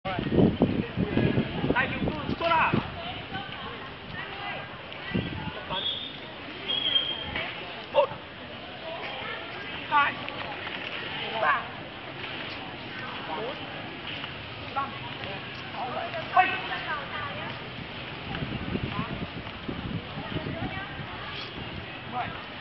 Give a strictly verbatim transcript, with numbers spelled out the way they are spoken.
来，有步做了。một hai ba bốn năm sáu bảy mười